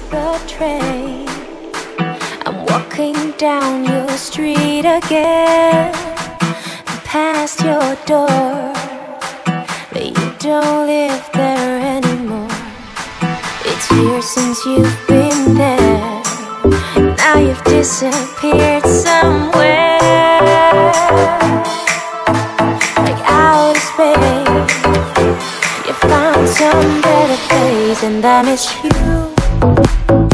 the train. I'm walking down your street again, past your door, but you don't live there anymore. It's years since you've been there. Now you've disappeared somewhere, like outer space. You found some better place, and I miss you.